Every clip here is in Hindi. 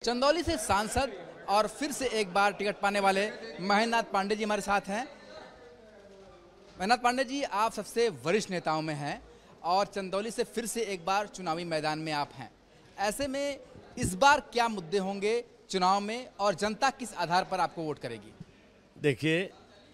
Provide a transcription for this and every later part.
चंदौली से सांसद और फिर से एक बार टिकट पाने वाले महेंद्र नाथ पांडे जी हमारे साथ हैं। महेंद्र नाथ पांडे जी, आप सबसे वरिष्ठ नेताओं में हैं और चंदौली से फिर से एक बार चुनावी मैदान में आप हैं। ऐसे में इस बार क्या मुद्दे होंगे चुनाव में और जनता किस आधार पर आपको वोट करेगी? देखिए,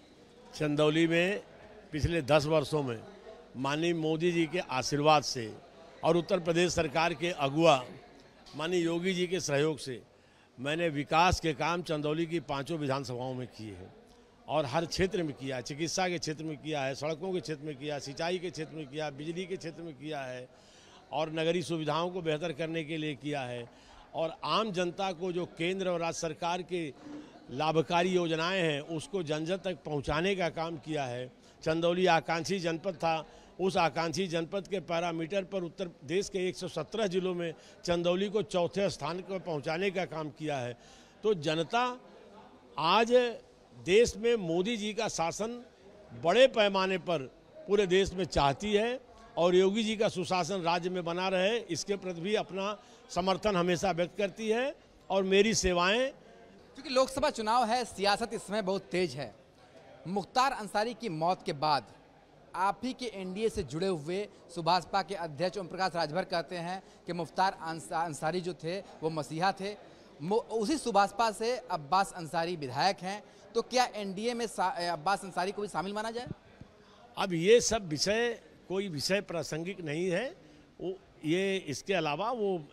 चंदौली में पिछले 10 वर्षों में माननीय मोदी जी के आशीर्वाद से और उत्तर प्रदेश सरकार के अगुवा माननीय योगी जी के सहयोग से मैंने विकास के काम चंदौली की 5 विधानसभाओं में किए हैं और हर क्षेत्र में किया है। चिकित्सा के क्षेत्र में किया है, सड़कों के क्षेत्र में किया, सिंचाई के क्षेत्र में किया, बिजली के क्षेत्र में किया है और नगरीय सुविधाओं को बेहतर करने के लिए किया है। और आम जनता को जो केंद्र और राज्य सरकार के लाभकारी योजनाएं हैं उसको जन जन तक पहुंचाने का काम किया है। चंदौली आकांक्षी जनपद था, उस आकांक्षी जनपद के पैरामीटर पर उत्तर देश के 117 जिलों में चंदौली को चौथे स्थान पर पहुंचाने का काम किया है। तो जनता आज देश में मोदी जी का शासन बड़े पैमाने पर पूरे देश में चाहती है और योगी जी का सुशासन राज्य में बना रहे, इसके प्रति भी अपना समर्थन हमेशा व्यक्त करती है। और मेरी सेवाएं, क्योंकि लोकसभा चुनाव है, सियासत इस समय बहुत तेज है। मुख्तार अंसारी की मौत के बाद आप ही के एनडीए से जुड़े हुए सुभाषपा के अध्यक्ष ओम प्रकाश राजभर कहते हैं कि मुख्तार अंसारी जो थे वो मसीहा थे। उसी सुभाषपा से अब्बास अंसारी विधायक हैं, तो क्या एनडीए में अब्बास अंसारी को भी शामिल माना जाए? अब ये सब विषय कोई विषय प्रासंगिक नहीं है। ये इसके अलावा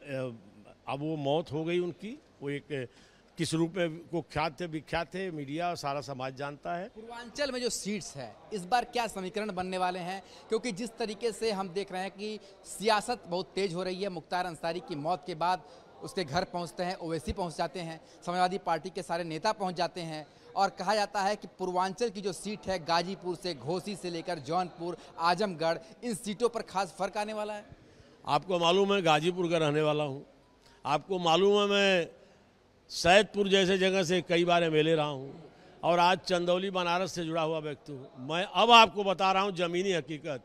अब वो मौत हो गई उनकी, वो एक किस रूप में कुख्यात थे, विख्यात थे, मीडिया और सारा समाज जानता है। पूर्वांचल में जो सीट्स है इस बार क्या समीकरण बनने वाले हैं? क्योंकि जिस तरीके से हम देख रहे हैं कि सियासत बहुत तेज हो रही है। मुख्तार अंसारी की मौत के बाद उसके घर पहुंचते हैं, ओवैसी पहुंच जाते हैं, समाजवादी पार्टी के सारे नेता पहुंच जाते हैं और कहा जाता है कि पूर्वांचल की जो सीट है गाजीपुर से, घोसी से लेकर जौनपुर, आजमगढ़, इन सीटों पर खास फर्क आने वाला है। आपको मालूम है गाजीपुर का रहने वाला हूँ, आपको मालूम है मैं सैदपुर जैसे जगह से कई बार मिले रहा हूँ और आज चंदौली बनारस से जुड़ा हुआ व्यक्ति हूँ। मैं अब आपको बता रहा हूँ जमीनी हकीकत,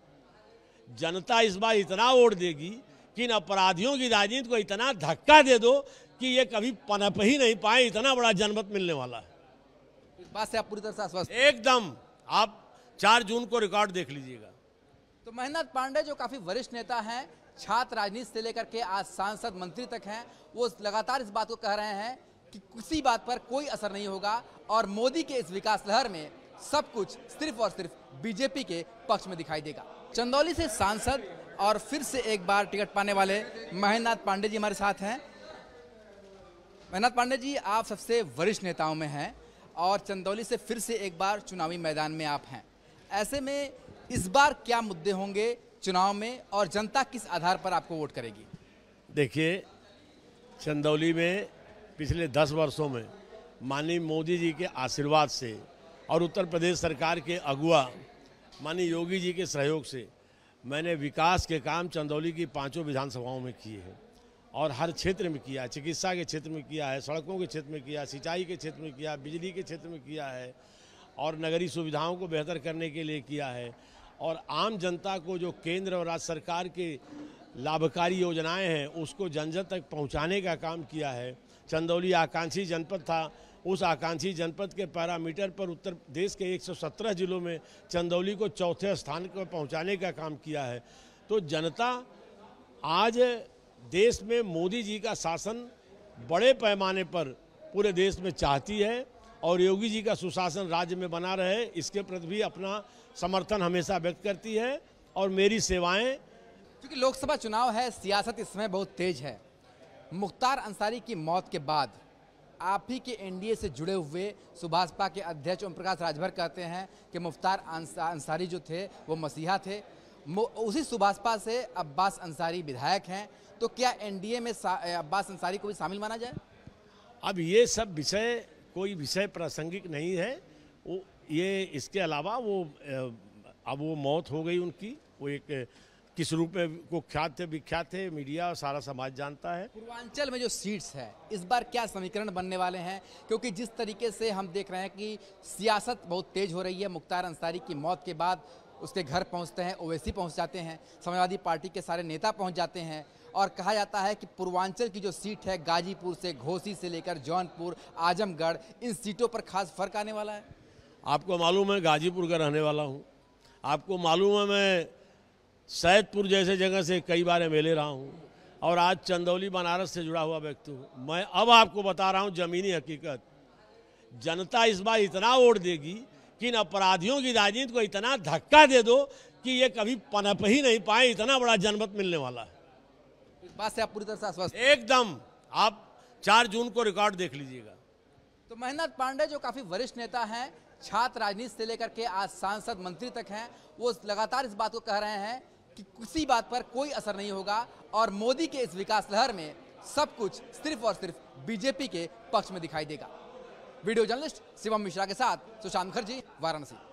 जनता इस बार इतना वोट देगी कि इन अपराधियों की राजनीति को इतना धक्का दे दो कि ये कभी पनप ही नहीं पाए, इतना बड़ा जनमत मिलने वाला है। इस बात से आप पूरी तरह से आश्वस्त? एकदम। आप 4 जून को रिकॉर्ड देख लीजिएगा। तो महेंद्र नाथ पांडे जो काफी वरिष्ठ नेता हैं, छात्र राजनीति से लेकर के आज सांसद मंत्री तक हैं, वो लगातार इस बात को कह रहे हैं कि किसी बात पर कोई असर नहीं होगा और मोदी के इस विकास लहर में सब कुछ सिर्फ और सिर्फ बीजेपी के पक्ष में दिखाई देगा। चंदौली से सांसद और फिर से एक बार टिकट पाने वाले महेंद्र नाथ पांडे जी हमारे साथ हैं। महेंद्र नाथ पांडे जी, आप सबसे वरिष्ठ नेताओं में हैं और चंदौली से फिर से एक बार चुनावी मैदान में आप हैं। ऐसे में इस बार क्या मुद्दे होंगे चुनाव में और जनता किस आधार पर आपको वोट करेगी? देखिए, चंदौली में पिछले 10 वर्षों में माननीय मोदी जी के आशीर्वाद से और उत्तर प्रदेश सरकार के अगुवा माननीय योगी जी के सहयोग से मैंने विकास के काम चंदौली की 5 विधानसभाओं में किए हैं और हर क्षेत्र में किया है। चिकित्सा के क्षेत्र में किया है, सड़कों के क्षेत्र में किया, सिंचाई के क्षेत्र में किया, बिजली के क्षेत्र में किया है और नगरीय सुविधाओं को बेहतर करने के लिए किया है। और आम जनता को जो केंद्र और राज्य सरकार के लाभकारी योजनाएं हैं उसको जन जन तक पहुंचाने का काम किया है। चंदौली आकांक्षी जनपद था, उस आकांक्षी जनपद के पैरामीटर पर उत्तर देश के 117 जिलों में चंदौली को चौथे स्थान पर पहुंचाने का काम किया है। तो जनता आज देश में मोदी जी का शासन बड़े पैमाने पर पूरे देश में चाहती है और योगी जी का सुशासन राज्य में बना रहे, इसके प्रति भी अपना समर्थन हमेशा व्यक्त करती है। और मेरी सेवाएं, क्योंकि लोकसभा चुनाव है, सियासत इस समय बहुत तेज है। मुख्तार अंसारी की मौत के बाद आप ही के एनडीए से जुड़े हुए सुभाषपा के अध्यक्ष ओम प्रकाश राजभर कहते हैं कि मुख्तार अंसारी जो थे वो मसीहा थे। उसी सुभाषपा से अब्बास अंसारी विधायक हैं, तो क्या एनडीए में अब्बास अंसारी को भी शामिल माना जाए? अब ये सब विषय कोई विषय प्रासंगिक नहीं है। ये इसके अलावा अब वो मौत हो गई उनकी, वो एक किस रूप में कुख्यात थे, विख्यात थे, मीडिया और सारा समाज जानता है। पूर्वांचल में जो सीट्स है इस बार क्या समीकरण बनने वाले हैं? क्योंकि जिस तरीके से हम देख रहे हैं कि सियासत बहुत तेज हो रही है। मुख्तार अंसारी की मौत के बाद उसके घर पहुंचते हैं, ओवैसी पहुंच जाते हैं, समाजवादी पार्टी के सारे नेता पहुंच जाते हैं और कहा जाता है कि पूर्वांचल की जो सीट है गाजीपुर से, घोसी से लेकर जौनपुर, आजमगढ़, इन सीटों पर खास फर्क आने वाला है। आपको मालूम है गाजीपुर का रहने वाला हूँ, आपको मालूम है मैं सैदपुर जैसे जगह से कई बार एमएलए रहा हूँ और आज चंदौली बनारस से जुड़ा हुआ व्यक्ति हूँ। मैं अब आपको बता रहा हूँ जमीनी हकीकत, जनता इस बार इतना वोट देगी कि इन अपराधियों की राजनीति को इतना धक्का दे दो कि ये कभी पनप ही नहीं पाए, इतना बड़ा जनमत मिलने वाला है। इस बात से आप पूरी तरह से आश्वस्त? एकदम। आप 4 जून को रिकॉर्ड देख लीजिएगा। तो महेंद्र पांडे जो काफी वरिष्ठ नेता हैं, छात्र राजनीति से लेकर के आज सांसद मंत्री तक हैं, वो लगातार इस बात को कह रहे हैं कि किसी बात पर कोई असर नहीं होगा और मोदी के इस विकास लहर में सब कुछ सिर्फ और सिर्फ बीजेपी के पक्ष में दिखाई देगा। वीडियो जर्नलिस्ट शिवम मिश्रा के साथ सुशांत मुखर्जी, वाराणसी।